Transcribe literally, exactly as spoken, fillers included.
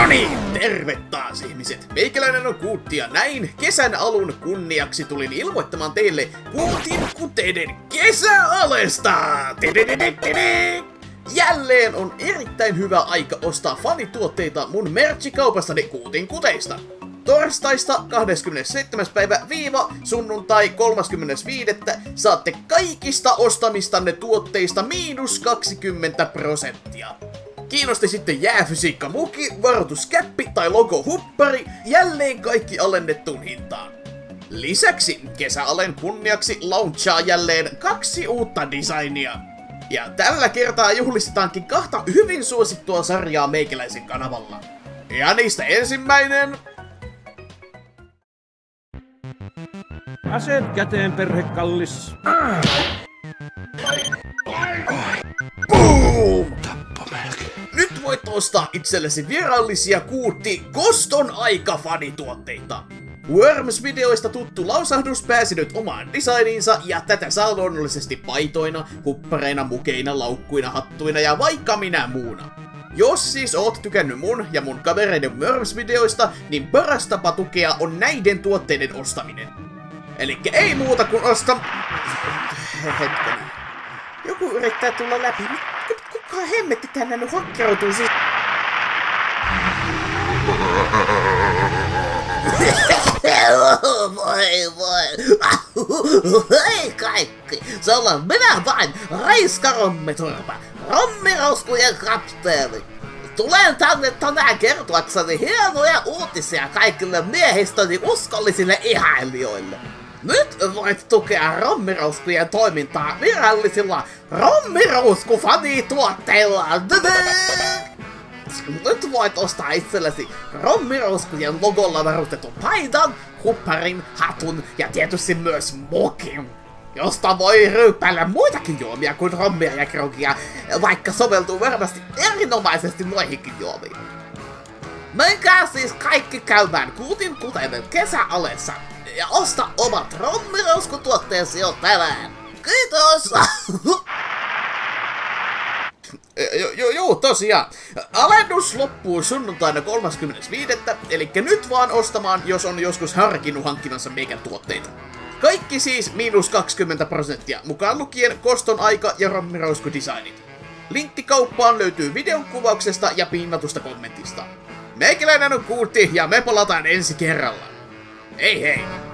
niin, terve taas ihmiset. Meikäläinen on Kuutti ja näin kesän alun kunniaksi tulin ilmoittamaan teille Kuutin kuteiden kesäalesta. Jälleen on erittäin hyvä aika ostaa fanituotteita mun merchikaupastani Kuutin kuteista. Torstaista kahdeskymmenesseitsemäs päivä viiva sunnuntai kolmaskymmenes viidettä saatte kaikista ostamistanne tuotteista miinus kaksikymmentä prosenttia. Kiinnosti sitten jääfysiikka muki, varoituskäppi tai logo huppari, jälleen kaikki alennettuun hintaan. Lisäksi kesäalen kunniaksi launchaa jälleen kaksi uutta designia. Ja tällä kertaa juhlistetaankin kahta hyvin suosittua sarjaa meikäläisen kanavalla. Ja niistä ensimmäinen... Aseet käteen, perhekallis. Boom! Nyt voit ostaa itsellesi virallisia Kuutti Koston aika-fanituotteita. Worms-videoista tuttu lausahdus pääsi nyt omaan designiinsa ja tätä saa luonnollisesti paitoina, huppareina, mukeina, laukkuina, hattuina ja vaikka minä muuna. Jos siis oot tykännyt mun ja mun kavereiden Worms-videoista, niin paras tapa tukea on näiden tuotteiden ostaminen. Elikkä ei muuta kuin osta... Hetkinen. Joku yrittää tulla läpi. Kuka hemmetti tänne nyt hakkeroituu siis? Voi voi. Hei kaikki. Se ollaan minä vain, Raiska Rommiturpa, Rommirouskujen kapteeni. Tulen tänne tänään kertoakseni hienoja uutisia kaikille miehistöni uskollisille ihailijoille. Nyt voit tukea Rommirouskujen toimintaa virallisilla Rommirousku-fanituotteilla. Nyt voit ostaa itsellesi Rommirouskujen logolla varustetun paidan, hupparin, hatun ja tietysti myös mokin, josta voi ryyppäillä muitakin juomia kuin rommia ja krogia, vaikka soveltuu varmasti erinomaisesti noihinkin juomiin. Menkää siis kaikki käymään Kuutin kuteiden kesäalessa ja osta omat Rommirousku-tuotteesi jo tänään. Kiitos! Joo, jo, jo, tosiaan. Alennus loppuu sunnuntaina kolmaskymmenes viidettä elikkä nyt vaan ostamaan, jos on joskus harkinnut hankkimansa meikän tuotteita. Kaikki siis miinus kaksikymmentä prosenttia, mukaan lukien Koston aika ja Rommirousku-designit. Linkki kauppaan löytyy videon kuvauksesta ja pinnatusta kommentista. Meikäläinen on Kuutti ja me palataan ensi kerralla. Hei hei!